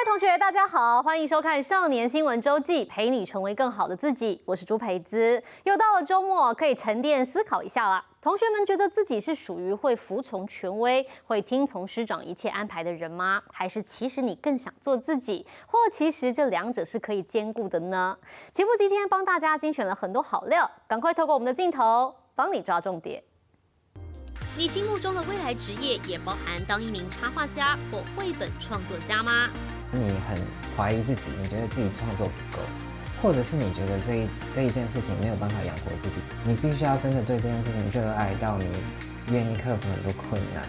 同学，大家好，欢迎收看《少年新闻周记》，陪你成为更好的自己。我是朱培姿，又到了周末，可以沉淀思考一下啦。同学们觉得自己是属于会服从权威、会听从师长一切安排的人吗？还是其实你更想做自己？或其实这两者是可以兼顾的呢？节目今天帮大家精选了很多好料，赶快透过我们的镜头帮你抓重点。你心目中的未来职业也包含当一名插画家或绘本创作家吗？ 你很怀疑自己，你觉得自己创作不够，或者是你觉得这一件事情没有办法养活自己，你必须要真的对这件事情热爱到你愿意克服很多困难，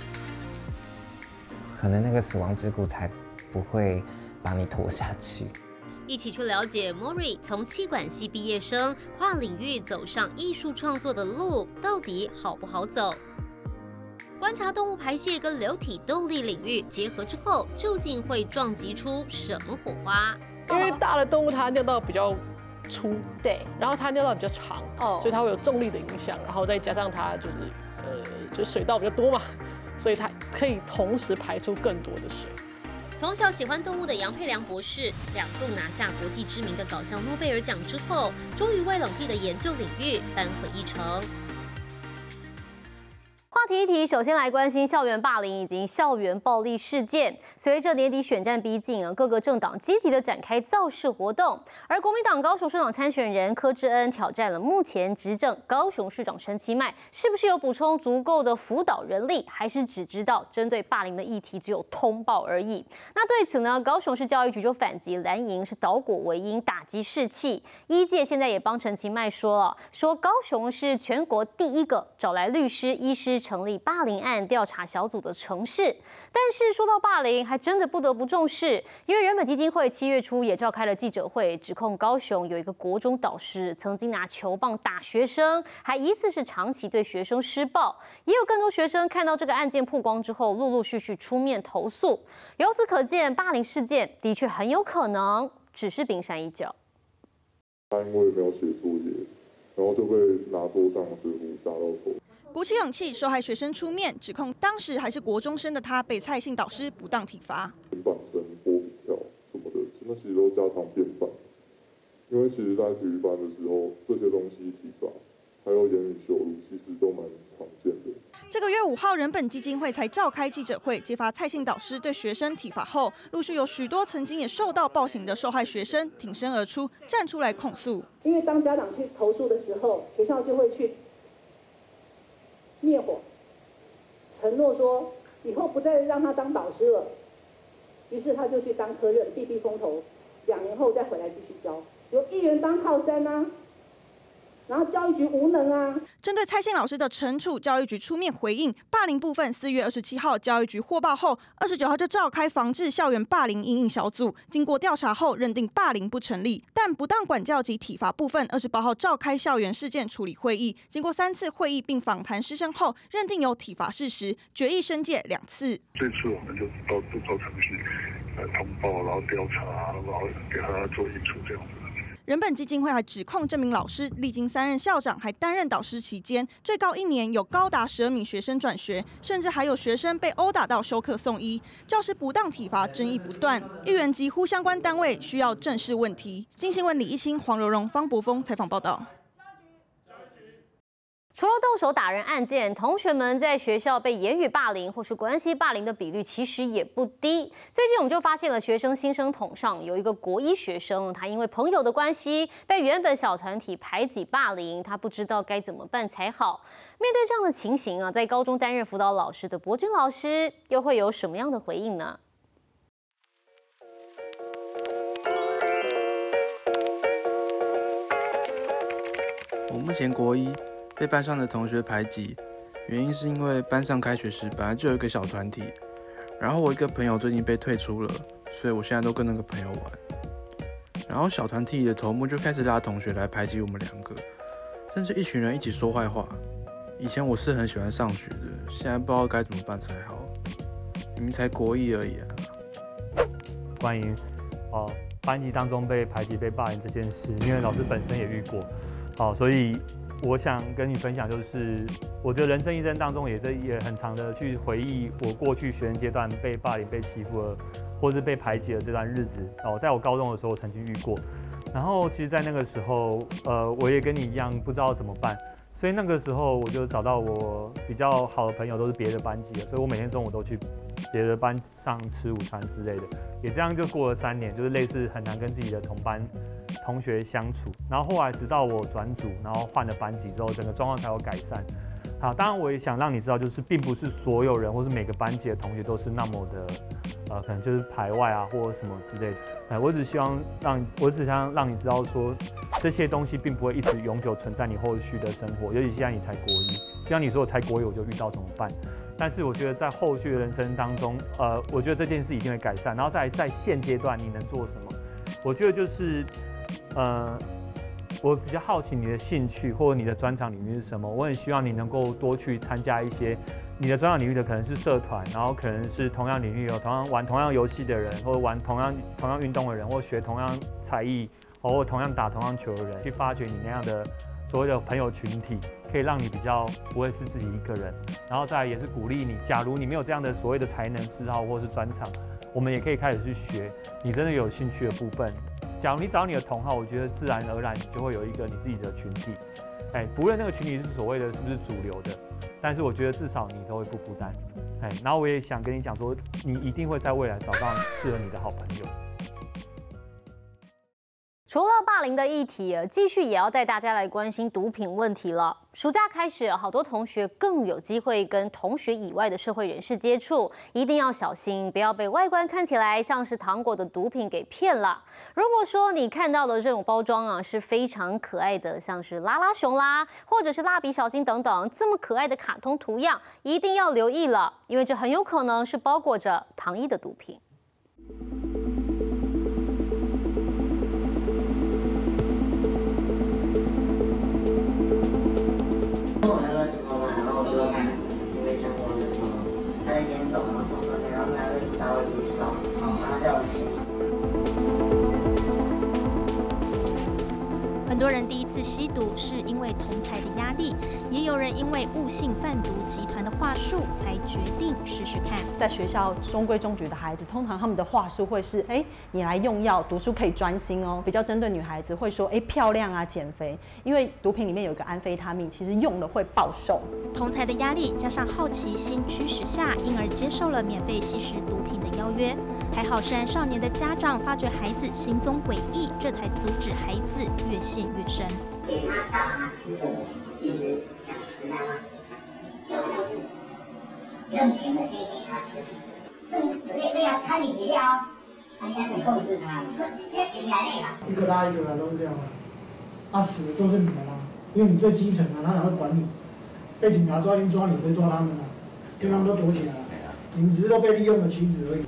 可能那个死亡之谷才不会把你拖下去。 一起去了解 Mori 从企管系毕业生跨领域走上艺术创作的路到底好不好走？观察动物排泄跟流体动力领域结合之后，究竟会撞击出什么火花？ 因为大的动物它尿道比较粗， 对， 然后它尿道比较长，所以它会有重力的影响，然后再加上它就是水道比较多嘛，所以它可以同时排出更多的水。 从小喜欢动物的杨佩良博士，2度拿下国际知名的搞笑诺贝尔奖之后，终于为冷僻的研究领域扳回一城。话题一题，首先来关心校园霸凌以及校园暴力事件。随着年底选战逼近，各个政党积极的展开造势活动，而国民党高雄市长参选人柯志恩挑战了目前执政高雄市长陈其迈，是不是有补充足够的辅导人力，还是只知道针对霸凌的议题只有通报而已？那对此呢，高雄市教育局就反击蓝营是倒果为因，打击士气。医界现在也帮陈其迈说了，说高雄是全国第一个找来律师、医师成立霸凌案调查小组的城市。但是说到霸凌，还真的不得不重视，因为人本基金会7月初也召开了记者会，指控高雄有一个国中导师曾经拿球棒打学生，还疑似是长期对学生施暴。也有更多学生看到这个案件曝光之后，陆陆续续出面投诉。由此可见，霸凌事件的确很有可能只是冰山一角。 他因为没有写作业，然后就被拿桌上的纸糊砸到头。 鼓起勇气，受害学生出面指控，当时还是国中生的他被蔡姓导师不当体罚。 平板撑、波比跳什么的，那其实都家常便饭。因为其实在体育班的时候，这些东西体罚还有言语羞辱，其实都蛮常见的。 这个月5号，人本基金会才召开记者会，揭发蔡姓导师对学生体罚后，陆续有许多曾经也受到暴行的受害学生挺身而出，站出来控诉。 因为当家长去投诉的时候，学校就会去灭火，承诺说以后不再让他当导师了。于是他就去当科任，避避风头，2年后再回来继续教。有议员当靠山啊，然后教育局无能啊。 针对蔡姓老师的惩处，教育局出面回应。霸凌部分，4月27号教育局获报后，29号就召开防治校园霸凌因应小组，经过调查后认定霸凌不成立，但不当管教及体罚部分，28号召开校园事件处理会议，经过3次会议并访谈师生后，认定有体罚事实，决议申诫2次。 这次我们就都程序通报，然后调查，然后给他做移除这样子。 人本基金会还指控这名老师历经3任校长，还担任导师期间，最高1年有高达12名学生转学，甚至还有学生被殴打到休课送医。教师不当体罚争议不断，议员疾呼相关单位需要正视问题。经新闻李一兴、黄柔荣、方博峰采访报道。 除了动手打人案件，同学们在学校被言语霸凌或是关系霸凌的比率其实也不低。最近我们就发现了学生新生桶上有一个国1学生，他因为朋友的关系被原本小团体排挤霸凌，他不知道该怎么办才好。面对这样的情形啊，在高中担任辅导老师的博君老师又会有什么样的回应呢？ 我目前国1。被班上的同学排挤，原因是因为班上开学时本来就有一个小团体，然后我一个朋友最近被退出了，所以我现在都跟那个朋友玩。然后小团体的头目就开始拉同学来排挤我们2个，甚至一群人一起说坏话。以前我是很喜欢上学的，现在不知道该怎么办才好。明明才国1而已啊。 关于班级当中被排挤、被霸凌这件事，因为老师本身也遇过，所以我想跟你分享，就是我的人生一生当中也很常的去回忆我过去学生阶段被霸凌、被欺负了，或是被排挤的这段日子。在我高中的时候曾经遇过。然后其实，在那个时候，我也跟你一样不知道怎么办，所以那个时候我就找到我比较好的朋友，都是别的班级的，所以我每天中午都去别的班上吃午餐之类的，也这样就过了3年，就是类似很难跟自己的同学相处。然后后来直到我转组，然后换了班级之后，整个状况才有改善。好，当然我也想让你知道，就是并不是所有人或是每个班级的同学都是那么的，可能就是排外啊，或者什么之类的。我只想让你知道说，这些东西并不会一直永久存在你后续的生活，尤其现在你才国一，就像你说我才国一我就遇到怎么办？但是我觉得在后续的人生当中，我觉得这件事一定会改善。然后在现阶段你能做什么？我觉得就是，我比较好奇你的兴趣或者你的专长领域是什么。我很希望你能够多去参加一些你的专长领域的，可能是社团，然后可能是同样领域有玩同样游戏的人，或者玩同样运动的人，或学同样才艺，或同样打同样球的人，去发掘你那样的所谓的朋友群体，可以让你比较不会是自己一个人。然后再来也是鼓励你，假如你没有这样的所谓的才能嗜好或是专长，我们也可以开始去学你真的有兴趣的部分。假如你找你的同好，我觉得自然而然你就会有一个你自己的群体。不论那个群体是所谓的是不是主流的，但是我觉得至少你都会不孤单。然后我也想跟你讲说，你一定会在未来找到适合你的好朋友。 除了霸凌的议题，继续也要带大家来关心毒品问题了。暑假开始，好多同学更有机会跟同学以外的社会人士接触，一定要小心，不要被外观看起来像是糖果的毒品给骗了。如果说你看到的这种包装是非常可爱的，像是拉拉熊啦，或者是蜡笔小新等等这么可爱的卡通图样，一定要留意了，因为这很有可能是包裹着糖衣的毒品。 很多人第一次吸毒是因为同侪的压力，也有人因为误信贩毒集团的话术才决定试试看。 在学校中规中矩的孩子，通常他们的话术会是：你来用药，读书可以专心哦。比较针对女孩子会说：漂亮啊，减肥。因为毒品里面有一个安非他命，其实用了会暴瘦。 同侪的压力加上好奇心驱使下，因而接受了免费吸食毒品的邀约。还好涉案少年的家长发觉孩子行踪诡异，这才阻止孩子越陷越深。 给他当他吃的，其实讲实在话，就是用钱的去给他吃，这要看你体谅，你要很控制他，要给起来累了。 一个拉一个啦，都是这样啊。死的都是你的啦，因为你最基层啊，他哪会管你？被警察抓进抓你，不会抓他们啊，因为他们都躲起来了，你们只是都被利用的棋子而已。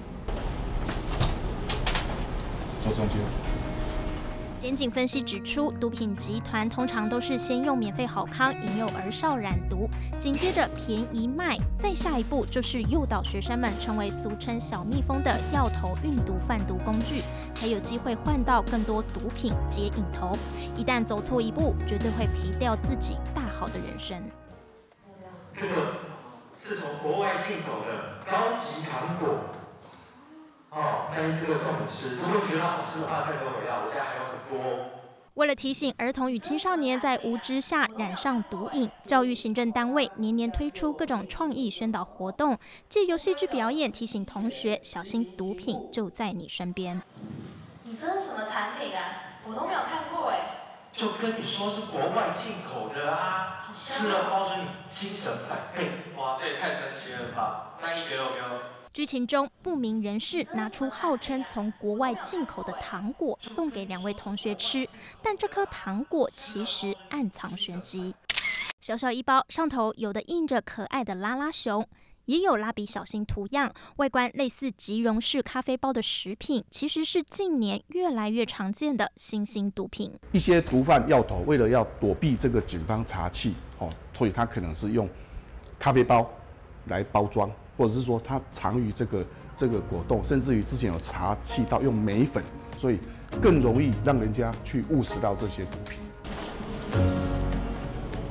走中间。 检警分析指出，毒品集团通常都是先用免费好康引诱儿少染毒，紧接着便宜卖，再下一步就是诱导学生们成为俗称小蜜蜂的药头运毒贩毒工具，才有机会换到更多毒品接引头。一旦走错一步，绝对会赔掉自己大好的人生。 这个是从国外进口的高级糖果。314个送你吃，如果你觉得好吃的话，再给我回来，我家还有很多。 为了提醒儿童与青少年在无知下染上毒瘾，教育行政单位年年推出各种创意宣导活动，借由戏剧表演提醒同学小心毒品就在你身边。 你这是什么产品啊？我都没有看过哎。 就跟你说是国外进口的啊，吃了保准你精神百倍。哇，这也太神奇了吧！3亿给我。 剧情中，不明人士拿出号称从国外进口的糖果送给2位同学吃，但这颗糖果其实暗藏玄机。小小一包，上头有的印着可爱的拉拉熊，也有蜡笔小新图样，外观类似即溶式咖啡包的食品，其实是近年越来越常见的新兴毒品。 一些毒贩药头为了要躲避这个警方查缉，所以他可能是用咖啡包来包装。或者是说它藏于这个果冻，甚至于之前有查缉到用镁粉，所以更容易让人家去误食到这些毒品。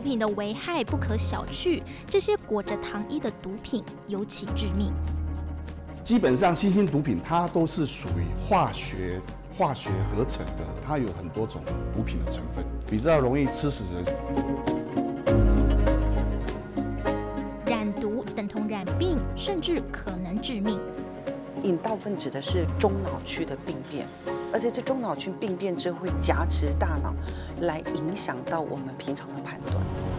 品的危害不可小觑，这些裹着糖衣的毒品尤其致命。 基本上新兴毒品它都是属于化学合成的，它有很多种毒品的成分，比较容易吃死人。 染毒等同染病，甚至可能致命。 瘾大部分指的是中脑区的病变，而且这中脑区病变之后会夹持大脑，来影响到我们平常的判断。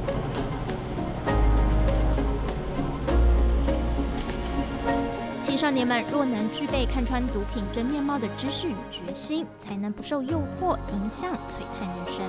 青少年们若能具备看穿毒品真面貌的知识与决心，才能不受诱惑影响璀璨人生。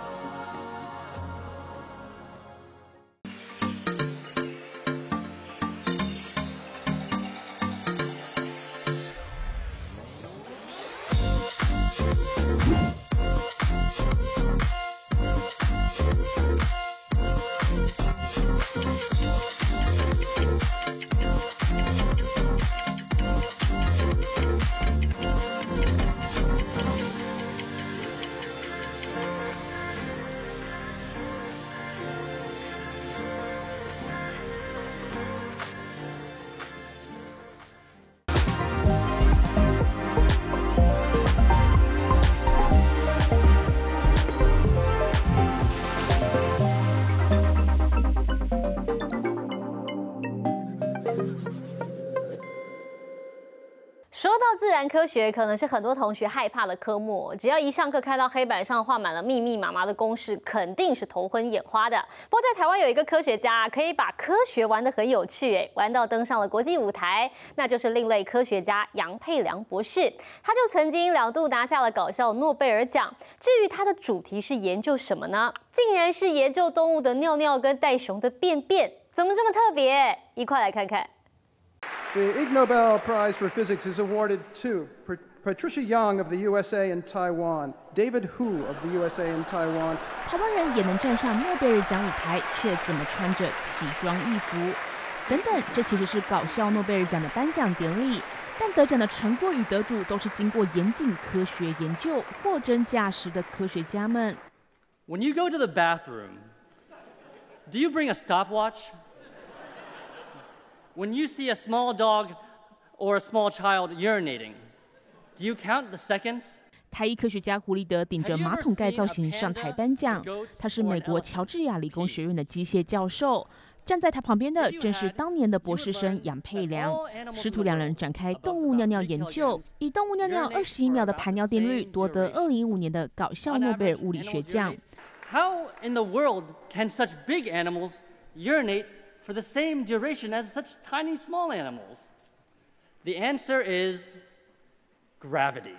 说到自然科学，可能是很多同学害怕的科目。只要一上课看到黑板上画满了密密麻麻的公式，肯定是头昏眼花的。不过在台湾有一个科学家，可以把科学玩得很有趣，玩到登上了国际舞台，那就是另类科学家杨佩良博士。他就曾经2度拿下了搞笑诺贝尔奖。至于他的主题是研究什么呢？竟然是研究动物的尿尿跟袋熊的便便，怎么这么特别？一块来看看。 The Ig Nobel Prize for Physics is awarded to Patricia Young of the USA and Taiwan, David Hu of the USA and Taiwan. 台湾人也能站上诺贝尔奖舞台，却怎么穿着奇装异服？等等，这其实是搞笑诺贝尔奖的颁奖典礼。但得奖的成果与得主都是经过严谨科学研究、货真价实的科学家们。 When you go to the bathroom, do you bring a stopwatch? When you see a small dog or a small child urinating, do you count the seconds? 台裔科学家胡立德顶着马桶盖造型上台颁奖，他是美国乔治亚理工学院的机械教授。站在他旁边的正是当年的博士生杨佩良，师徒2人展开动物尿尿研究，以动物尿尿21秒的排尿定律夺得2015年的搞笑诺贝尔物理学奖。 How in the world can such big animals urinate for the same duration as such tiny small animals? The answer is gravity.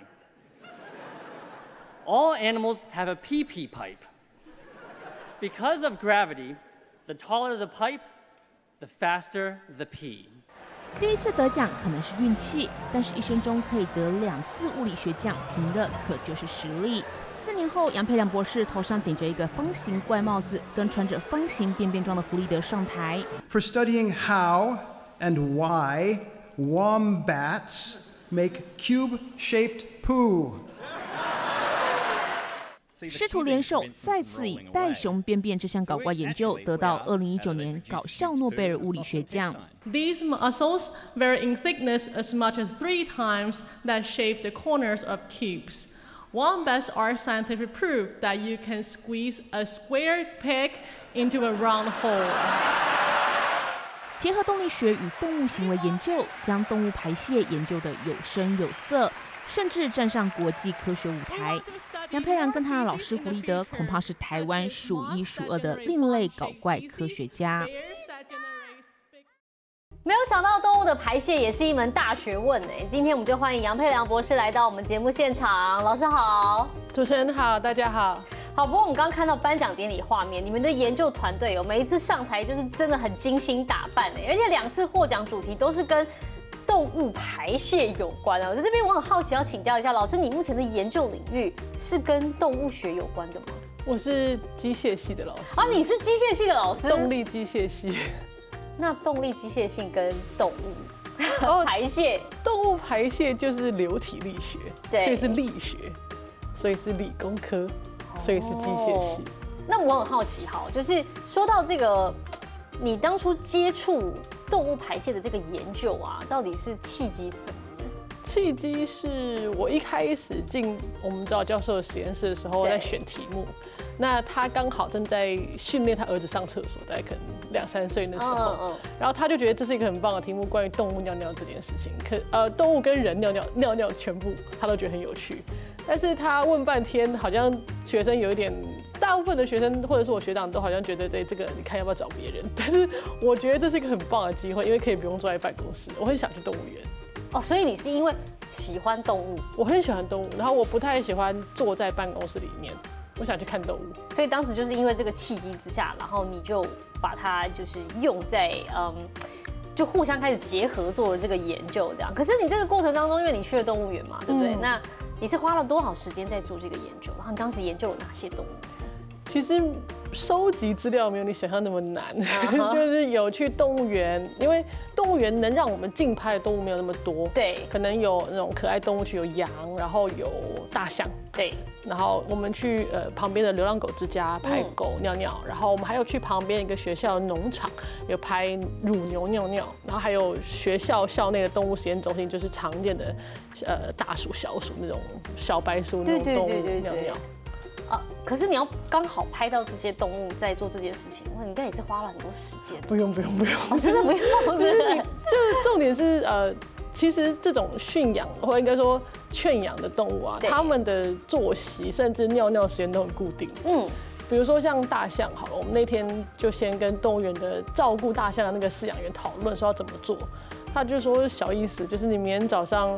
All animals have a pee-pee pipe. Because of gravity, the taller the pipe, the faster the pee. 第一次得奖可能是运气，但是一生中可以得2次物理学奖，凭的可就是实力。4年后，杨佩良博士头上顶着一个方形怪帽子，跟穿着方形便便装的胡立德上台。 For studying how and why wombats make cube-shaped poo. 师徒联手再次以袋熊便便这项搞怪研究得到2019年搞笑诺贝尔物理学奖。 These muscles vary in thickness as much as 3 times that shape the corners of cubes. Wombats are scientific proof that you can squeeze a square peg into a round hole. 结合动力学与动物行为研究，将动物排泄研究得有声有色，甚至站上国际科学舞台。杨佩良跟他的老师胡立德，恐怕是台湾数1数2的另类搞怪科学家。 没有想到动物的排泄也是一门大学问哎！今天我们就欢迎杨佩良博士来到我们节目现场。老师好， 主持人好，大家好。 好，不过我们刚刚看到颁奖典礼画面，你们的研究团队每一次上台就是真的很精心打扮哎，而且2次获奖主题都是跟动物排泄有关啊。在这边我很好奇，要请教一下老师，你目前的研究领域是跟动物学有关的吗？ 我是机械系的老师。 啊，你是机械系的老师？ 动力机械系。 那动力机械性跟动物排泄， 动物排泄就是流体力学，所以是力学，所以是理工科，所以是机械系。 那我很好奇，好，就是说到这个，你当初接触动物排泄的这个研究啊，到底是契机是什么呢？ 契机是我一开始进我们指导教授的实验室的时候，在选题目。那他刚好正在训练他儿子上厕所，大概可能2、3岁的时候，然后他就觉得这是一个很棒的题目，关于动物尿尿这件事情。动物跟人尿尿全部他都觉得很有趣。但是他问半天，好像学生有一点，大部分的学生或者是我学长都好像觉得，这个你看要不要找别人？但是我觉得这是一个很棒的机会，因为可以不用坐在办公室，我很想去动物园。 哦，所以你是因为喜欢动物？ 我很喜欢动物，然后我不太喜欢坐在办公室里面。我想去看动物， 所以当时就是因为这个契机之下，然后你就把它就是用在就互相开始结合做了这个研究，这样。可是你这个过程当中，因为你去了动物园嘛，对不对？那你是花了多少时间在做这个研究？然后你当时研究了哪些动物？ 其实收集资料没有你想象那么难，就是有去动物园，因为动物园能让我们竞拍的动物没有那么多， 对， 可能有那种可爱动物区，有羊，然后有大象， 对， 然后我们去旁边的流浪狗之家拍狗尿尿，然后我们还有去旁边一个学校的农场有拍乳牛尿尿，然后还有学校校内的动物实验中心，就是常见的大鼠、小鼠那种小白鼠那种动物尿尿。 可是你要刚好拍到这些动物在做这件事情，那应该也是花了很多时间。 不用， 真的不用。 就是重点是其实这种驯养或应该说圈养的动物啊，它们的作息甚至尿尿时间都很固定。比如说像大象，好了，我们那天就先跟动物园的照顾大象的那个饲养员讨论说要怎么做，他就说小意思，就是你明天早上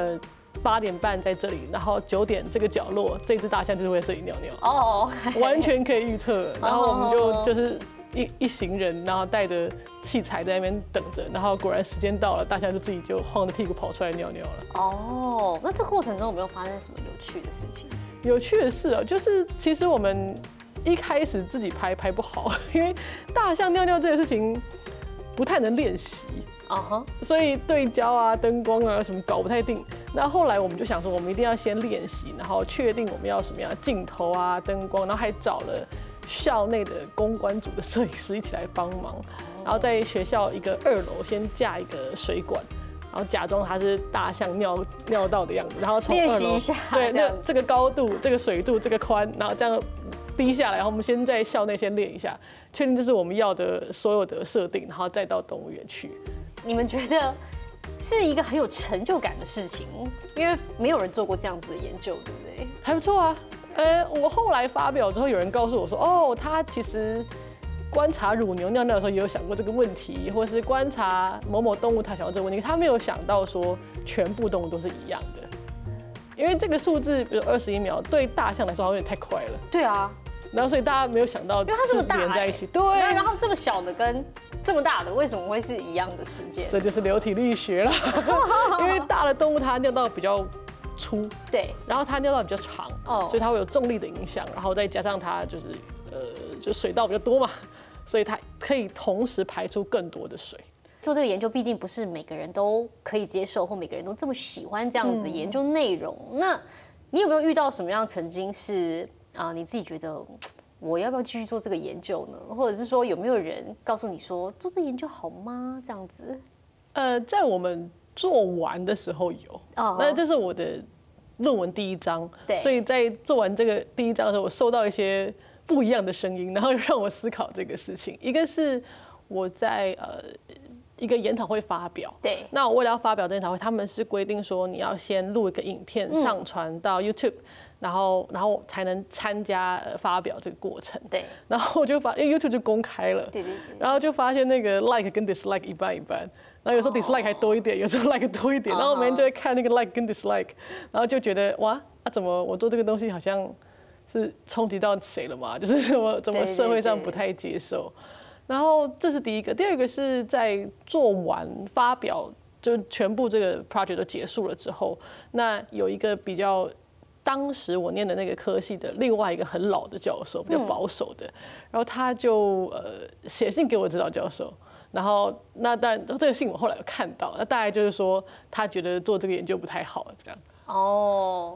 8点半在这里，然后9点这个角落，这只大象就是会在这里尿尿。哦，完全可以预测。然后我们就是一行人，然后带着器材在那边等着，然后果然时间到了，大象就自己就晃着屁股跑出来尿尿了。 哦，那这过程中有没有发生什么有趣的事情？ 有趣的事啊，就是其实我们一开始自己拍不好，因为大象尿尿这件事情不太能练习。所以对焦啊、灯光啊什么搞不太定。那后来我们就想说，我们一定要先练习，然后确定我们要什么样的镜头啊、灯光，然后还找了校内的公关组的摄影师一起来帮忙，然后在学校一个2楼先架一个水管，然后假装它是大象尿道的样子，然后从2楼对，那这个高度、这个水度、这个宽，然后这样滴下来，然后我们先在校内先练一下，确定这是我们要的所有的设定，然后再到动物园去。 你们觉得是一个很有成就感的事情，因为没有人做过这样子的研究，对不对？ 还不错啊。我后来发表之后，有人告诉我说，哦，他其实观察乳牛尿尿的时候也有想过这个问题，或是观察某某动物他想到这个问题，他没有想到说全部动物都是一样的，因为这个数字，比如21秒，对大象来说好像有点太快了。 对啊。 然后所以大家没有想到，因为它这么大连在一起，对。 然后这么小的跟这么大的为什么会是一样的事件？ 这就是流体力学了，因为大的动物它尿道比较粗， 对， 然后它尿道比较长，所以它会有重力的影响，然后再加上它就是就水道比较多嘛，所以它可以同时排出更多的水。 做这个研究，毕竟不是每个人都可以接受，或每个人都这么喜欢这样子研究内容。那你有没有遇到什么样曾经是？你自己觉得我要不要继续做这个研究呢？或者是说有没有人告诉你说做这研究好吗？这样子？ 在我们做完的时候有，那这是我的论文第1章，对，所以在做完这个第1章的时候，我收到一些不一样的声音，然后让我思考这个事情。一个是我在一个研讨会发表， 对， 那我为了要发表这研讨会，他们是规定说你要先录一个影片上传到 YouTube。然后才能参加发表这个过程。 对。 然后我就因为 YouTube 就公开了。 对。 然后就发现那个 like 跟 dislike 一半一半，然后有时候 dislike 还多一点，有时候 like 多一点，然后每天就会看那个 like 跟 dislike， 然后就觉得哇，怎么我做这个东西好像是冲击到谁了嘛？就是怎么社会上不太接受。然后这是第一个，第二个是在做完发表就全部这个 project 都结束了之后，那有一个比较。当时我念的那个科系的另外一个很老的教授，比较保守的，然后他就写信给我指导教授，然后那当然这个信我后来有看到，那大概就是说他觉得做这个研究不太好，这样。 哦，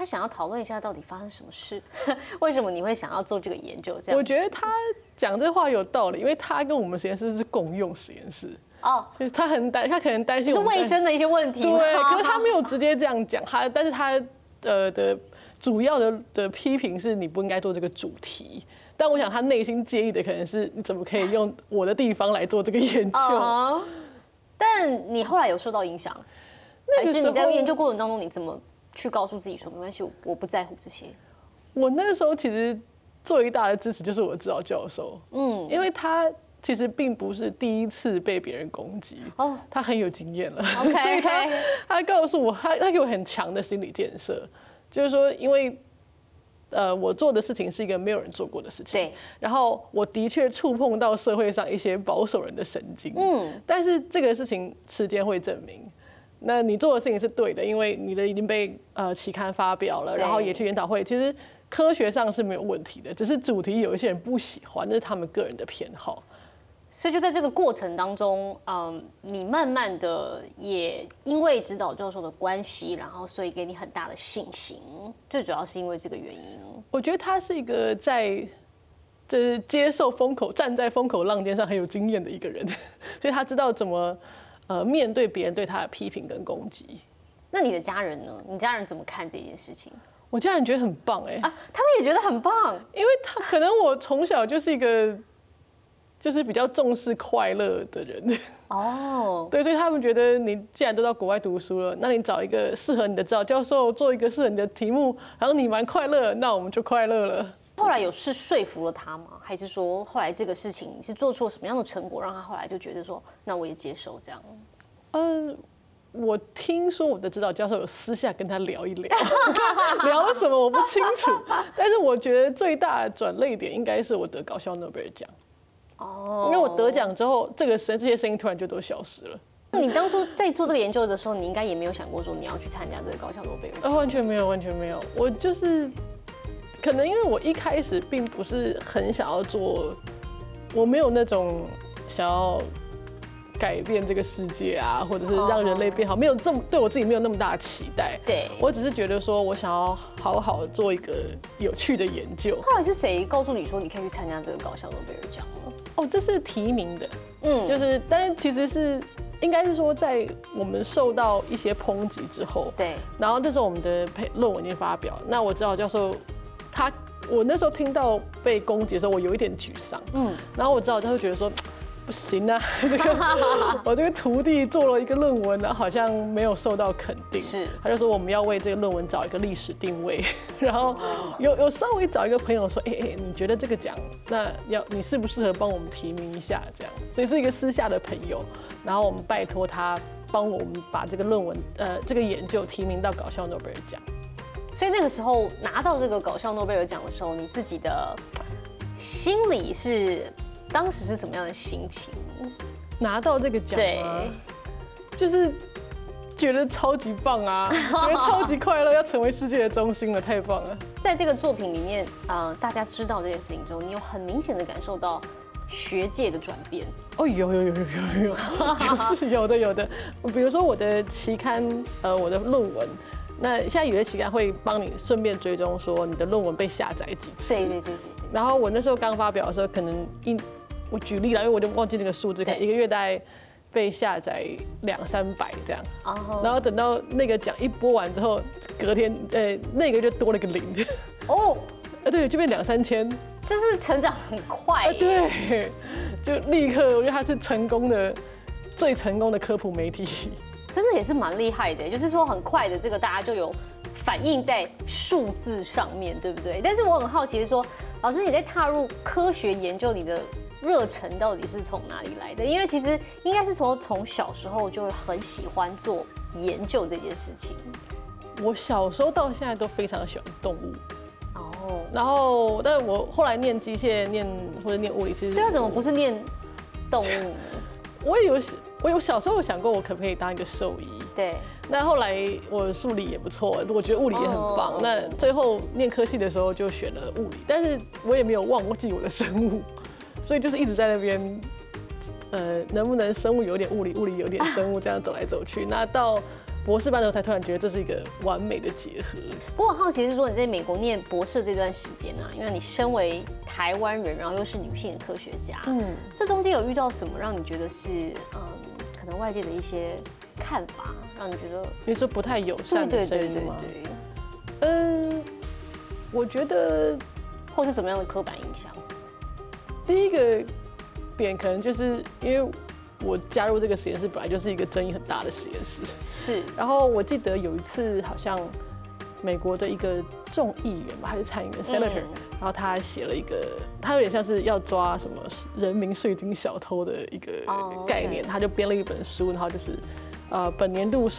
他想要讨论一下到底发生什么事，为什么你会想要做这个研究？这样， 我觉得他讲这话有道理，因为他跟我们实验室是共用实验室。哦，所以他可能担心是卫生的一些问题。 对，可是他没有直接这样讲，但是他的主要的批评是你不应该做这个主题。但我想他内心介意的可能是你怎么可以用我的地方来做这个研究。 但你后来有受到影响，还是你在研究过程当中你怎么去告诉自己说没关系，我不在乎这些？ 我那个时候其实最大的支持就是我的指导教授，因为他其实并不是第一次被别人攻击，他很有经验了，所以他告诉我，他给我很强的心理建设，就是说，因为我做的事情是一个没有人做过的事情，对，然后我的确触碰到社会上一些保守人的神经，但是这个事情时间会证明。那你做的事情是对的，因为你的已经被期刊发表了，然后也去研讨会，其实科学上是没有问题的，只是主题有一些人不喜欢，那是他们个人的偏好。 所以就在这个过程当中，你慢慢的也因为指导教授的关系，然后所以给你很大的信心。最主要是因为这个原因。 我觉得他是一个在就是接受风口、站在风口浪尖上很有经验的一个人，所以他知道怎么面对别人对他的批评跟攻击。 那你的家人呢？你家人怎么看这件事情？ 我家人觉得很棒他们也觉得很棒， 因为可能我从小就是一个。就是比较重视快乐的人对，所以他们觉得你既然都到国外读书了，那你找一个适合你的指导教授，做一个适合你的题目，然后你蛮快乐，那我们就快乐了。 后来有是说服了他吗？还是说后来这个事情你是做出了什么样的成果，让他后来就觉得说，那我也接受这样？ 我听说我的指导教授有私下跟他聊一聊，聊了什么我不清楚，但是我觉得最大的转捩点应该是我得搞笑诺贝尔奖。因为我得奖之后，这些声音突然就都消失了。 你当初在做这个研究的时候，你应该也没有想过说你要去参加这个搞笑诺贝尔奖。 完全没有，完全没有。我就是可能因为我一开始并不是很想要做，我没有那种想要改变这个世界啊，或者是让人类变好，没有这么对我自己没有那么大的期待。对，我只是觉得说我想要好好做一个有趣的研究。 后来是谁告诉你说你可以去参加这个搞笑诺贝尔奖呢？ 这是提名的，但是其实是应该是说，在我们受到一些抨击之后，对，然后这时候我们的论文已经发表了，那我指导教授我那时候听到被攻击的时候，我有一点沮丧，然后我指导教授觉得说。不行啊，我这个徒弟做了一个论文，然后好像没有受到肯定。是，他就说我们要为这个论文找一个历史定位，然后有稍微找一个朋友说，你觉得这个奖，那你适不适合帮我们提名一下？这样，所以是一个私下的朋友，然后我们拜托他帮我们把这个论文，这个研究提名到搞笑诺贝尔奖。 所以那个时候拿到这个搞笑诺贝尔奖的时候，你自己的心里当时是什么样的心情？ 拿到这个奖吗？就是觉得超级棒啊，觉得超级快乐，要成为世界的中心了，太棒了！ 在这个作品里面，大家知道这件事情之后，你有很明显的感受到学界的转变。是有的。 比如说我的期刊，我的论文。那现在有些期刊会帮你顺便追踪说你的论文被下载几次。对。然后我那时候刚发表的时候，可能我举例了，因为我就忘记那个数字，可能1个月大概被下载200-300这样。然后等到那个奖一播完之后，隔天那个就多了个0。对，就变2-3千， 就是成长很快。 对，就立刻，我觉得他是最成功的科普媒体。 真的也是蛮厉害的，就是说很快的这个大家就有反映在数字上面，对不对？但是我很好奇的说，老师你在踏入科学研究，你的热忱到底是从哪里来的？因为其实应该是从小时候就会很喜欢做研究这件事情。 我小时候到现在都非常喜欢动物。然后但我后来念机械、或者念物理，其实对啊，怎么不是念动物呢？ 我有小时候有想过，我可不可以当一个兽医？对。那后来我数理也不错，我觉得物理也很棒。那最后念科系的时候就选了物理，但是我也没有忘记我的生物，所以就是一直在那边，能不能生物有点物理，物理有点生物，这样走来走去。那到博士班的时候才突然觉得这是一个完美的结合。 不过我好奇是说你在美国念博士这段时间啊，因为你身为台湾人，然后又是女性的科学家，这中间有遇到什么让你觉得是可能外界的一些看法，让你觉得你说不太友善的声音吗？我觉得或是什么样的刻板印象？ 第一个点可能就是因为我加入这个实验室本来就是一个争议很大的实验室， 是。 然后我记得有一次好像美国的一个众议员吧，还是参议员 senator，然后他写了一个，他有点像是要抓什么人民税金小偷的一个概念，他就编了一本书，然后就是本年度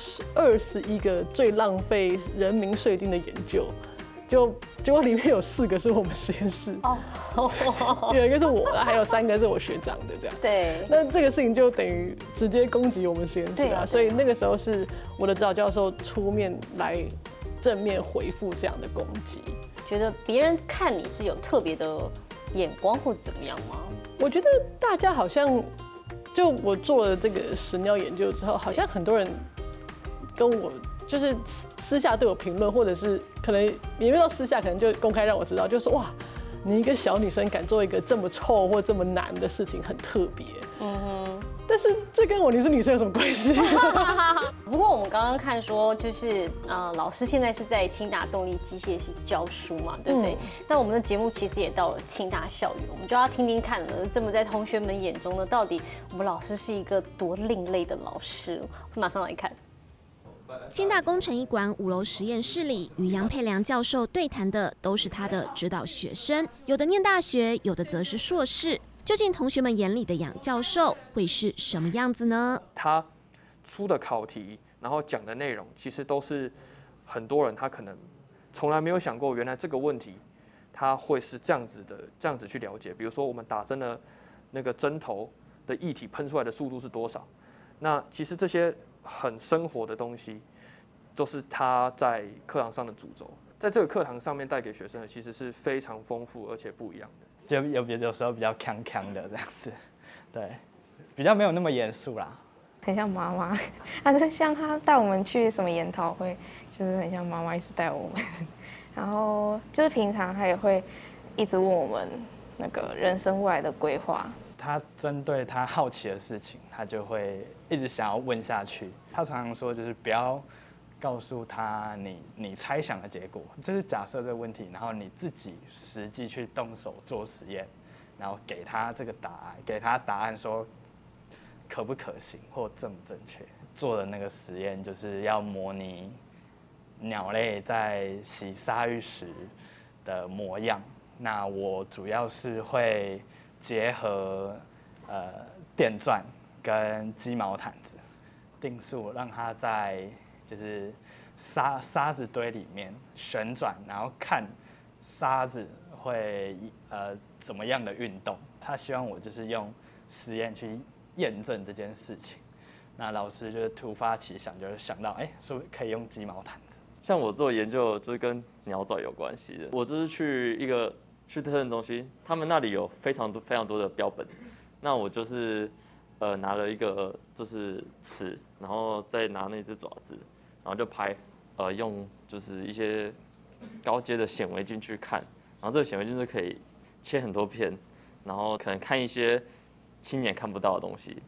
21个最浪费人民税金的研究。结果里面有4个是我们实验室，有一个是我的，还有3个是我学长的，这样。 对。 那这个事情就等于直接攻击我们实验室啊，所以那个时候是我的指导教授出面来正面回复这样的攻击。 觉得别人看你是有特别的眼光或者怎么样吗？ 我觉得大家好像，就我做了这个屎尿研究之后，好像很多人跟我就是私下对我评论，或者是可能也没有到私下，可能就公开让我知道，就是说哇，你一个小女生敢做一个这么臭或这么难的事情，很特别。但是这跟我是女生有什么关系？ 不过我们刚刚看说，就是老师现在是在清大动力机械系教书嘛，对不对？那我们的节目其实也到了清大校园，我们就要听听看了，这么在同学们眼中呢，到底我们老师是一个多另类的老师？马上来看。 清大工程一馆5楼实验室里，与杨佩良教授对谈的都是他的指导学生，有的念大学，有的则是硕士。究竟同学们眼里的杨教授会是什么样子呢？ 他出的考题，然后讲的内容，其实都是很多人他可能从来没有想过，原来这个问题他会是这样子去了解。比如说我们打针的那个针头的液体喷出来的速度是多少？那其实这些很生活的东西，都是他在课堂上的主轴，在这个课堂上面带给学生的其实是非常丰富而且不一样的。 就有时候比较康康的这样子，对，比较没有那么严肃啦。 很像妈妈，就像他带我们去什么研讨会，就是很像妈妈一直带我们。然后就是平常他也会一直问我们那个人生未来的规划。 他针对他好奇的事情，他就会一直想要问下去。他常常说，就是不要告诉他你猜想的结果，就是假设这个问题，然后你自己实际去动手做实验，然后给他这个答案，给他答案说可不可行或正不正确。做的那个实验就是要模拟鸟类在洗鲨鱼时的模样。那我主要是会结合电钻跟鸡毛毯子，定速让它在就是沙子堆里面旋转，然后看沙子会怎么样的运动。他希望我就是用实验去验证这件事情。那老师就是突发奇想，就是想到是不是可以用鸡毛毯子？ 像我做研究就是跟鸟仔有关系的，我就是去特征中心，他们那里有非常多的标本，那我就是拿了一个就是尺，然后再拿那只爪子，然后就拍，用就是一些高阶的显微镜去看，然后这个显微镜是可以切很多片，然后可能看一些亲眼看不到的东西。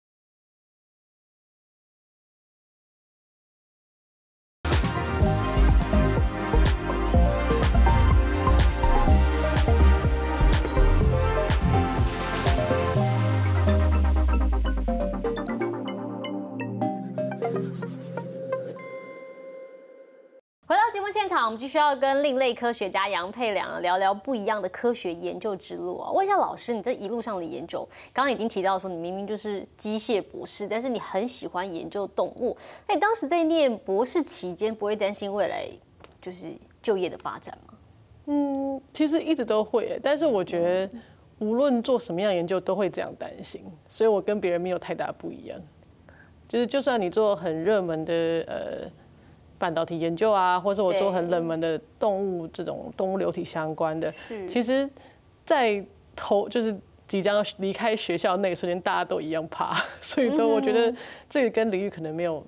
回到节目现场，我们继续要跟另类科学家杨佩良聊聊不一样的科学研究之路啊。问一下老师，你这一路上的研究，刚刚已经提到说你明明就是机械博士，但是你很喜欢研究动物。那你当时在念博士期间，不会担心未来就是就业的发展吗？ 其实一直都会，但是我觉得无论做什么样研究都会这样担心，所以我跟别人没有太大不一样。就是就算你做很热门的半导体研究啊，或是我做很冷门的动物这种动物流体相关的，其实，在就是即将要离开学校那一瞬间，大家都一样怕，所以我觉得这个跟领域可能没有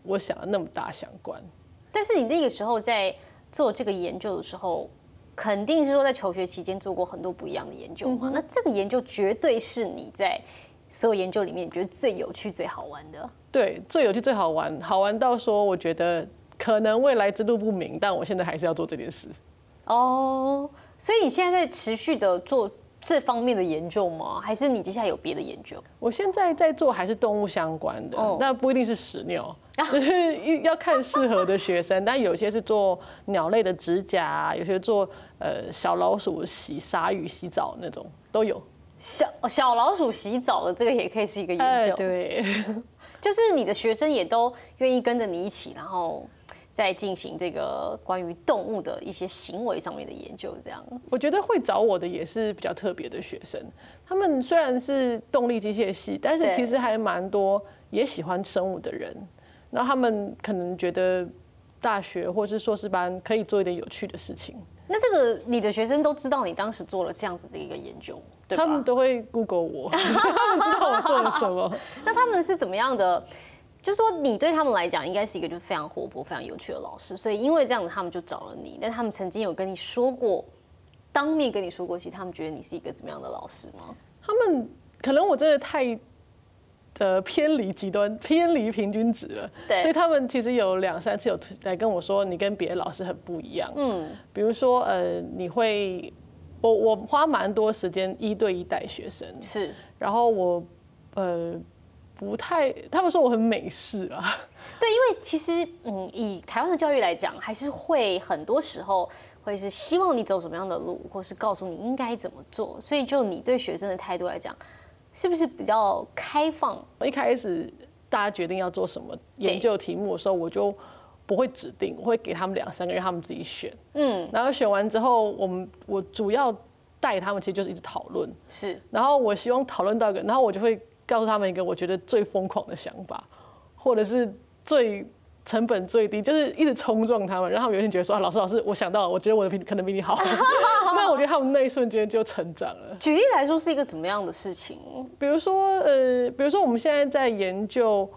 我想的那么大相关。 但是你那个时候在做这个研究的时候，肯定是说在求学期间做过很多不一样的研究嘛？那这个研究绝对是你在所有研究里面你觉得最有趣、最好玩的。对， 最有趣、最好玩，好玩到说我觉得可能未来之路不明，但我现在还是要做这件事。哦，所以你现在在持续的做这方面的研究吗？还是你接下来有别的研究？我现在在做还是动物相关的，但不一定是屎尿，就是要看适合的学生。但有些是做鸟类的指甲，有些做小老鼠洗鲨鱼洗澡那种都有。小老鼠洗澡的这个也可以是一个研究，对，就是你的学生也都愿意跟着你一起，然后在进行这个关于动物的一些行为上面的研究，这样。我觉得会找我的也是比较特别的学生，他们虽然是动力机械系，但是其实还蛮多也喜欢生物的人，然后他们可能觉得大学或是硕士班可以做一点有趣的事情。那这个你的学生都知道你当时做了这样子的一个研究，对吧？他们都会 Google 我，他们知道我做了什么。那他们是怎么样的？就是说，你对他们来讲应该是一个就是非常活泼、非常有趣的老师，所以因为这样子，他们就找了你。但他们曾经有跟你说过，当面跟你说过，其实他们觉得你是一个怎么样的老师吗？他们可能我真的太偏离极端、偏离平均值了，对，所以他们其实有2、3次有来跟我说，你跟别的老师很不一样。比如说你会，我花蛮多时间1对1带学生，是，然后我不太，他们说我很美式啊。对，因为其实以台湾的教育来讲，还是会很多时候会是希望你走什么样的路，或是告诉你应该怎么做。所以就你对学生的态度来讲，是不是比较开放？一开始大家决定要做什么研究题目的时候，我就不会指定，我会给他们2、3个让他们自己选。然后选完之后，我主要带他们其实就是一直讨论。是，然后我希望讨论到一个，然后我就会告诉他们一个我觉得最疯狂的想法，或者是最成本最低，就是一直冲撞他们，让他们有一天觉得说啊，老师，我想到了，我觉得我的可能比你好。那我觉得他们那一瞬间就成长了。举例来说是一个什么样的事情？比如说我们现在在研究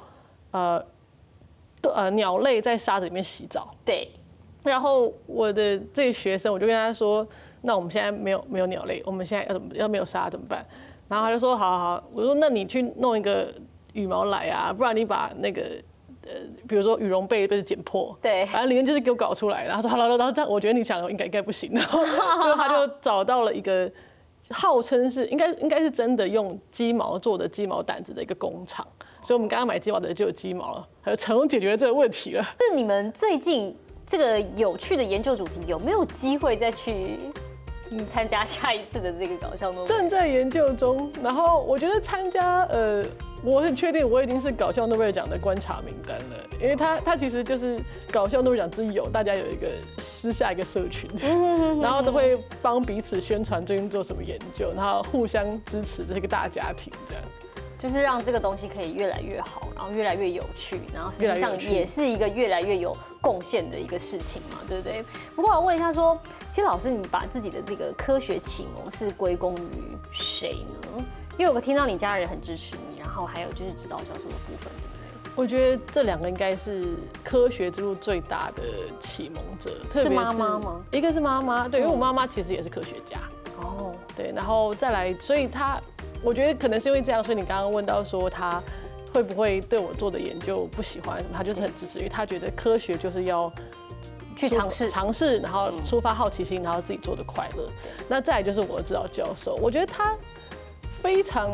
鸟类在沙子里面洗澡。对。然后我的这个学生，我就跟他说，那我们现在没有鸟类，我们现在要没有沙怎么办？然后他就说好，我说那你去弄一个羽毛来啊，不然你把那个比如说羽绒被剪破，对，反正里面就是给我搞出来。然后说好了，然后这样我觉得你想应该不行，然后最后他就找到了一个号称是应该是真的用鸡毛做的鸡毛掸子的一个工厂，所以我们刚刚买鸡毛的就有鸡毛了，还有成功解决了这个问题了。是你们最近这个有趣的研究主题有没有机会再去参加下一次的这个搞笑诺贝尔？正在研究中。然后我觉得参加我很确定我已经是搞笑诺贝尔奖的观察名单了，因为它其实就是搞笑诺贝尔奖之友，大家有一个私下一个社群，然后都会帮彼此宣传最近做什么研究，然后互相支持，这是一个大家庭这样。就是让这个东西可以越来越好，然后越来越有趣，然后实际上也是一个越来越有贡献的一个事情嘛，对不对？不过我问一下说，其实老师你把自己的这个科学启蒙是归功于谁呢？因为我听到你家人很支持你，然后还有就是指导教授的部分，对不对？我觉得这2个应该是科学之路最大的启蒙者，特别是妈妈吗？一个是妈妈，对，因为我妈妈其实也是科学家。哦，对，然后再来，所以我觉得可能是因为这样，所以你刚刚问到说他会不会对我做的研究不喜欢什么，他就是很支持，因为他觉得科学就是要去尝试，然后抒发好奇心，然后自己做的快乐。那再来就是我的指导教授，我觉得他非常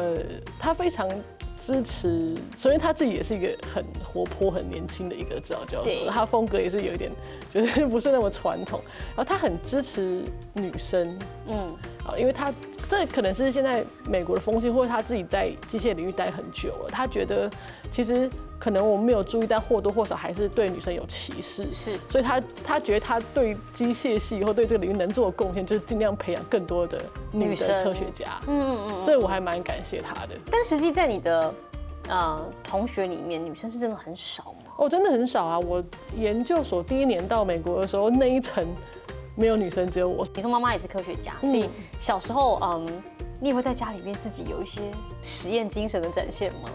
支持，首先他自己也是一个很活泼、很年轻的一个指导教授，他风格也是有一点就是不是那么传统，然后他很支持女生，因为这可能是现在美国的风气，或者他自己在机械领域待很久了，他觉得其实可能我们没有注意到，或多或少还是对女生有歧视，是，所以他觉得他对机械系或对这个领域能做的贡献，就是尽量培养更多的女的科学家，这我还蛮感谢他的。但实际在你的同学里面，女生是真的很少吗？哦，真的很少啊！我研究所第1年到美国的时候，那一层没有女生，只有我。你说妈妈也是科学家，所以小时候你也会在家里面自己有一些实验精神的展现吗？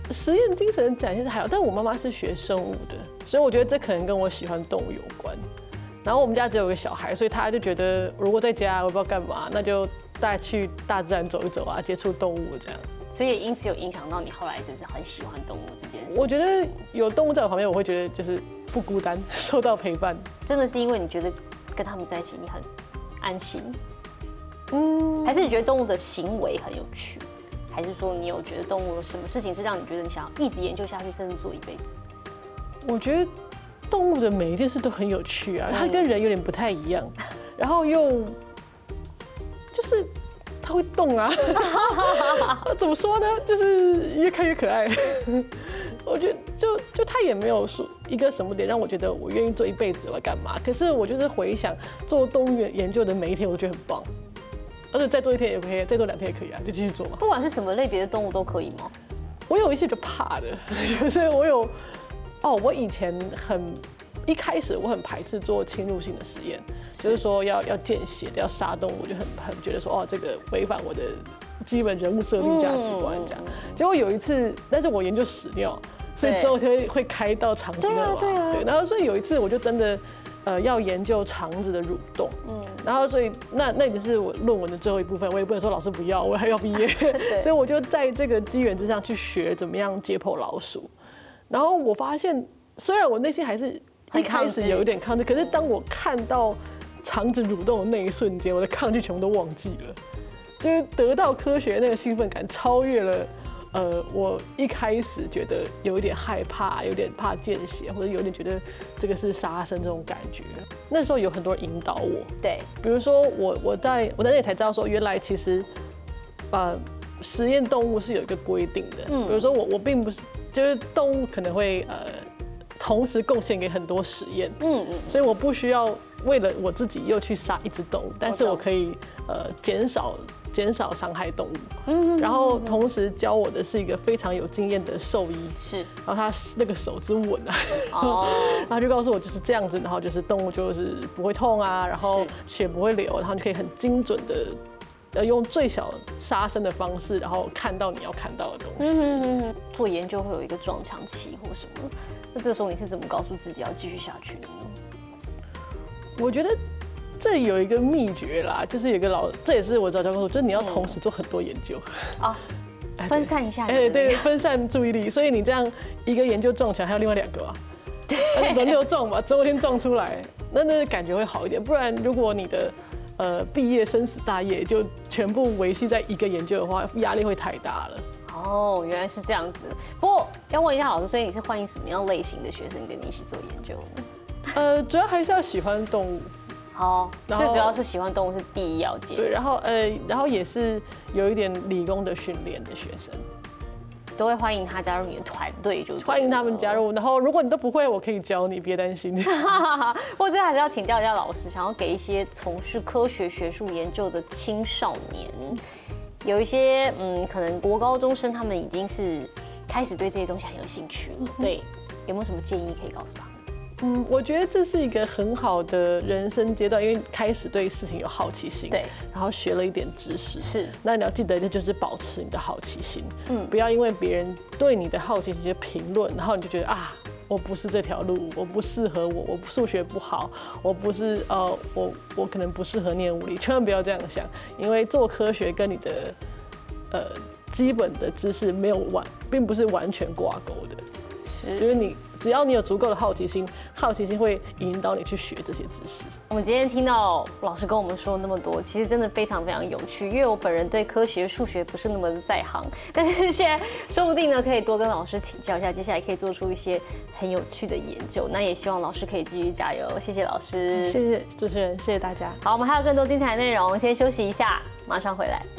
实验精神展现是还好，但我妈妈是学生物的，所以我觉得这可能跟我喜欢动物有关。然后我们家只有一个小孩，所以他就觉得如果在家我不知道干嘛，那就带去大自然走一走啊，接触动物这样。 所以也因此有影响到你后来就是很喜欢动物这件事。 我觉得有动物在我旁边，我会觉得就是不孤单，受到陪伴。 真的是因为你觉得跟他们在一起你很安心，还是你觉得动物的行为很有趣，还是说你有觉得动物有什么事情是让你觉得你想要一直研究下去，甚至做一辈子？ 我觉得动物的每一件事都很有趣啊，它跟人有点不太一样，然后又就是它会动啊，怎么说呢？就是越看越可爱。我觉得就它也没有说一个什么点让我觉得我愿意做一辈子我要干嘛，可是我就是回想做动物研究的每一天，我都觉得很棒。而且再做1天也可以，再做2天也可以啊，就继续做嘛。 不管是什么类别的动物都可以吗？ 我有一些比较怕的，就是我以前一开始我很排斥做侵入性的实验，就是说要见血的，要杀动物，就很觉得说这个违反我的基本人物设定价值观这样。结果有一次，但是我研究屎尿，所以之后会开到肠子那嘛，对，然后所以有一次我就真的要研究肠子的蠕动，然后所以那已经是我论文的最后一部分，我也不能说老师不要，我还要毕业，所以我就在这个机缘之上去学怎么样解剖老鼠。然后我发现，虽然我内心还是一开始有一点抗拒，可是当我看到肠子蠕动的那一瞬间，我的抗拒全部都忘记了，就是得到科学那个兴奋感超越了我一开始觉得有一点害怕，有点怕见血，或者有点觉得这个是杀生这种感觉。那时候有很多人引导我， 对， 比如说我在那里才知道说，原来其实实验动物是有一个规定的，比如说我并不是。就是动物可能会同时贡献给很多实验，所以我不需要为了我自己又去杀一只动物，但是我可以减少伤害动物。然后同时教我的是一个非常有经验的兽医，是，然后他那个手之稳啊，然后他就告诉我就是这样子，然后就是动物就是不会痛啊，然后血不会流，然后你可以很精准的。用最小杀生的方式，然后看到你要看到的东西。 做研究会有一个撞墙期或什么，那这时候你是怎么告诉自己要继续下去的呢？ 我觉得这有一个秘诀啦，就是有一个这也是我早教告诉我，就是你要同时做很多研究啊， 分散一下。 对，分散注意力，所以你这样一个研究撞墙，还有另外2个啊，轮流撞嘛，昨天撞出来，那感觉会好一点。不然如果你的毕业生死大业就全部维系在一个研究的话，压力会太大了。 哦，原来是这样子。不过要问一下老师，所以你是欢迎什么样类型的学生跟你一起做研究呢？主要还是要喜欢动物。 好，最主要是喜欢动物是第一要件。 对，然后也是有一点理工的训练的学生。 都会欢迎他加入你的团队，就是欢迎他们加入。然后如果你都不会，我可以教你，别担心。 我最后还是要请教一下老师，想要给一些从事科学学术研究的青少年，有一些可能国高中生，他们已经是开始对这些东西很有兴趣了。对，有没有什么建议可以告诉他们？ 我觉得这是一个很好的人生阶段，因为开始对事情有好奇心，对，然后学了一点知识，是。那你要记得，这就是保持你的好奇心，不要因为别人对你的好奇心的评论，然后你就觉得我不是这条路，我不适合我数学不好，我不是我可能不适合念物理，千万不要这样想，因为做科学跟你的基本的知识并不是完全挂钩的，就是只要你有足够的好奇心，好奇心会引导你去学这些知识。 我们今天听到老师跟我们说那么多，其实真的非常非常有趣。因为我本人对科学、数学不是那么的在行，但是现在说不定呢，可以多跟老师请教一下，接下来可以做出一些很有趣的研究。那也希望老师可以继续加油，谢谢老师， 谢谢主持人，谢谢大家。 好，我们还有更多精彩内容，先休息一下，马上回来。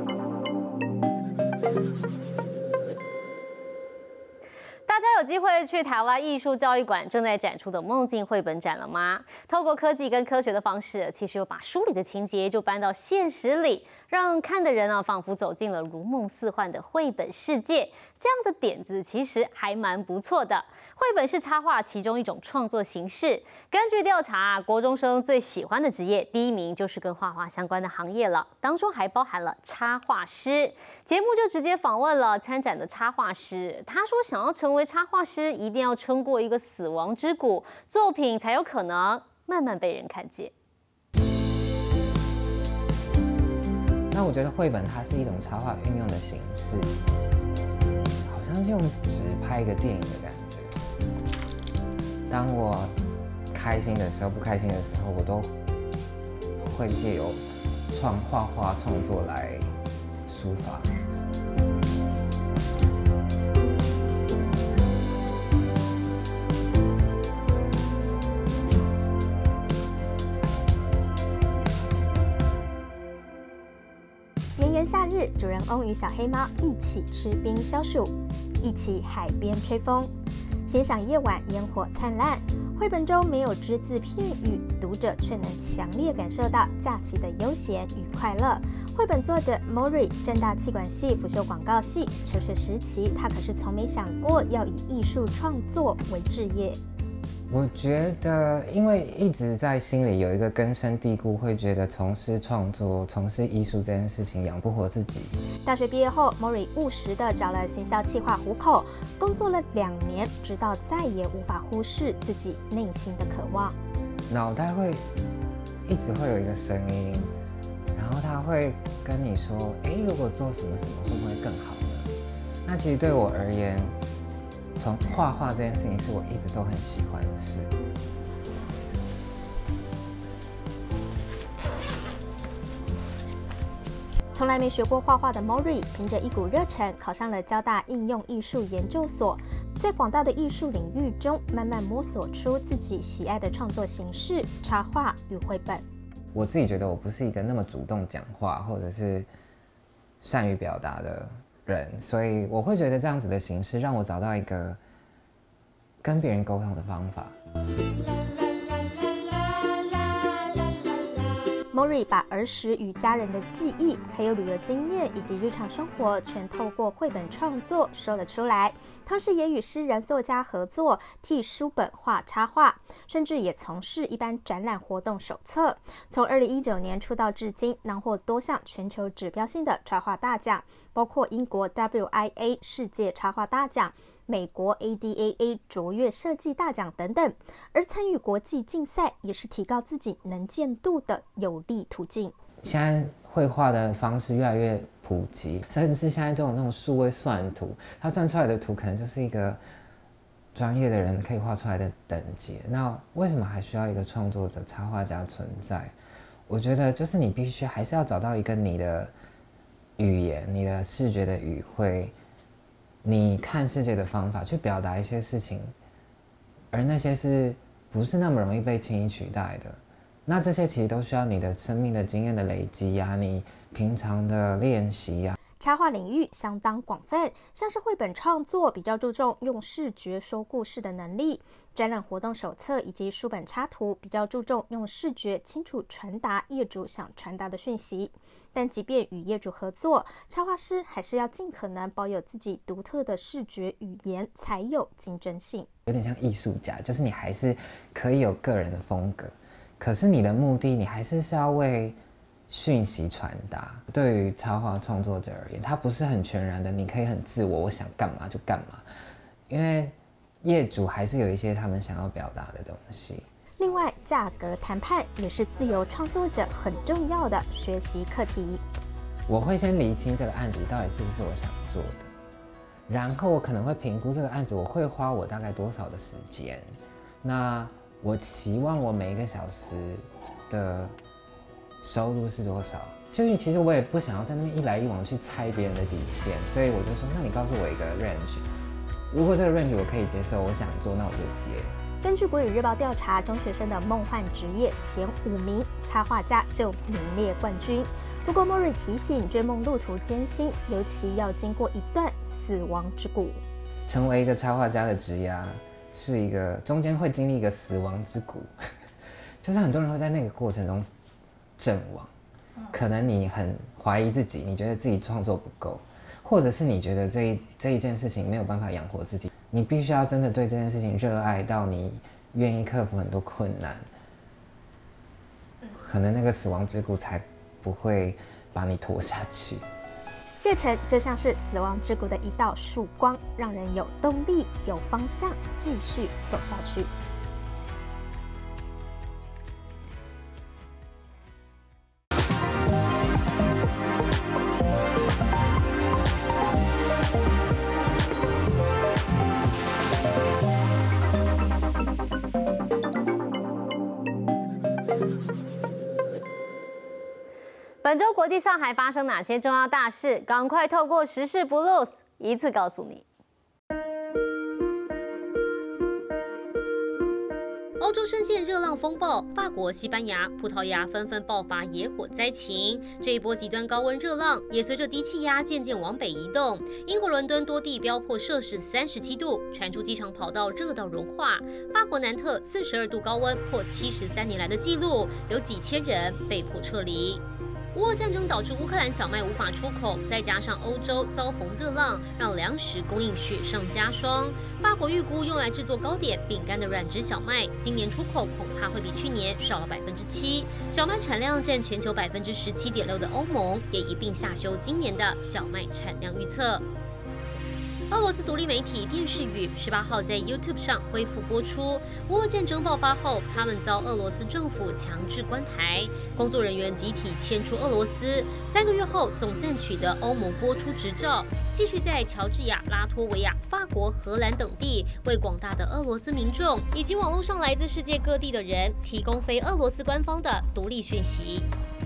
有机会去去台湾艺术教育馆正在展出的梦境绘本展了吗？透过科技跟科学的方式，其实又把书里的情节就搬到现实里，让看的人仿佛走进了如梦似幻的绘本世界。这样的点子其实还蛮不错的。绘本是插画其中一种创作形式。根据调查，国中生最喜欢的职业第1名就是跟画画相关的行业了，当中还包含了插画师。节目就直接访问了参展的插画师，他说想要成为插画师，一定要撑过一个死亡之谷，作品才有可能慢慢被人看见。 那我觉得绘本它是一种插画运用的形式，好像是用纸拍一个电影的感觉。当我开心的时候、不开心的时候，我都会借由画画创作来抒发。 炎炎夏日，主人翁与小黑猫一起吃冰消暑，一起海边吹风，欣赏夜晚烟火灿烂。绘本中没有只字片语，读者却能强烈感受到假期的悠闲与快乐。绘本作者 Mori 政大企管系辅修广告系，求学时期他可是从没想过要以艺术创作为志业。 我觉得，因为一直在心里有一个根深蒂固，会觉得从事创作、从事艺术这件事情养不活自己。 大学毕业后 ，Mori 务实地找了行销企划糊口，工作了2年，直到再也无法忽视自己内心的渴望。 脑袋会一直会有一个声音，然后他会跟你说：“如果做什么什么，会不会更好呢？”那其实对我而言，从画画这件事情是我一直都很喜欢的事。 从来没学过画画的 Mori 凭着一股热忱考上了交大应用艺术研究所，在广大的艺术领域中慢慢摸索出自己喜爱的创作形式——插画与绘本。 我自己觉得我不是一个那么主动讲话或者是善于表达的人，所以我会觉得这样子的形式让我找到一个跟别人沟通的方法。 Mori 把儿时与家人的记忆，还有旅游经验以及日常生活，全透过绘本创作说了出来。同时也与诗人、作家合作，替书本画插画，甚至也从事一般展览活动手册。从2019年出道至今，囊获多项全球指标性的插画大奖，包括英国 WIA 世界插画大奖、美国 ADAA 卓越设计大奖等等，而参与国际竞赛也是提高自己能见度的有利途径。 现在绘画的方式越来越普及，甚至现在都有那种数位算图，它算出来的图可能就是一个专业的人可以画出来的等级。那为什么还需要一个创作者、插画家存在？我觉得就是你必须还是要找到一个你的语言、你的视觉的语汇。你看世界的方法去表达一些事情，而那些是不是那么容易被轻易取代的？那这些其实都需要你的生命的经验的累积呀，你平常的练习呀。 插画领域相当广泛，像是绘本创作比较注重用视觉说故事的能力，展览活动手册以及书本插图比较注重用视觉清楚传达业主想传达的讯息。但即便与业主合作，插画师还是要尽可能保有自己独特的视觉语言，才有竞争性。 有点像艺术家，就是你还是可以有个人的风格，可是你的目的你还是要为讯息传达。对于插画创作者而言，它不是很全然的，你可以很自我，我想干嘛就干嘛，因为业主还是有一些他们想要表达的东西。 另外，价格谈判也是自由创作者很重要的学习课题。 我会先厘清这个案子到底是不是我想做的，然后我可能会评估这个案子我会花我大概多少的时间。那我期望我每一个小时的收入是多少？就是其实我也不想要在那边一来一往去猜别人的底线，所以我就说，那你告诉我一个 range， 如果这个 range 我可以接受，我想做，那我就接。 根据国语日报调查，中学生的梦幻职业前5名插画家就名列冠军。不过 Mori 提醒，追梦路途艰辛，尤其要经过一段死亡之谷。 成为一个插画家的职业， 是一个中间会经历一个死亡之谷，就是很多人会在那个过程中阵亡。可能你很怀疑自己，你觉得自己创作不够，或者是你觉得这一件事情没有办法养活自己，你必须要真的对这件事情热爱到你愿意克服很多困难，可能那个死亡之谷才不会把你拖下去。 月城就像是死亡之谷的一道曙光，让人有动力、有方向，继续走下去。 本周国际上还发生哪些重要大事？赶快透过时事 Blues 一次告诉你。欧洲深陷热浪风暴，法国、西班牙、葡萄牙纷纷爆发野火灾情。这一波极端高温热浪也随着低气压渐渐往北移动。英国伦敦多地飙破摄氏37度，传出机场跑道热到融化。法国南特42度高温破73年来的纪录，有几千人被迫撤离。乌俄战争导致乌克兰小麦无法出口，再加上欧洲遭逢热浪，让粮食供应雪上加霜。法国预估用来制作糕点、饼干的软质小麦，今年出口恐怕会比去年少了7%。小麦产量占全球17.6%的欧盟也一并下修今年的小麦产量预测。俄罗斯独立媒体电视语18号在 YouTube 上恢复播出。乌俄战争爆发后，他们遭俄罗斯政府强制关台，工作人员集体迁出俄罗斯。3个月后，总算取得欧盟播出执照，继续在乔治亚、拉脱维亚、法国、荷兰等地为广大的俄罗斯民众以及网络上来自世界各地的人提供非俄罗斯官方的独立讯息。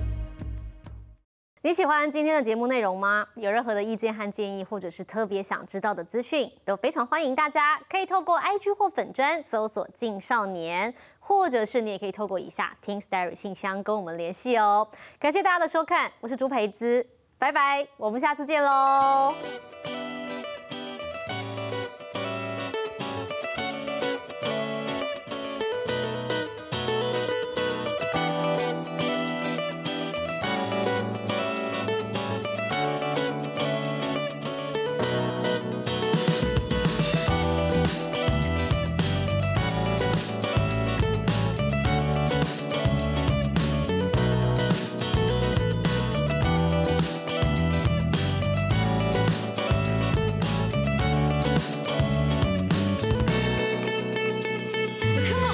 你喜欢今天的节目内容吗？有任何的意见和建议，或者是特别想知道的资讯，都非常欢迎大家可以透过 IG 或粉专搜索“镜少年”，或者是你也可以透过以下 Teen Story 信箱跟我们联系哦。感谢大家的收看，我是朱培姿，拜拜，我们下次见喽。Come on.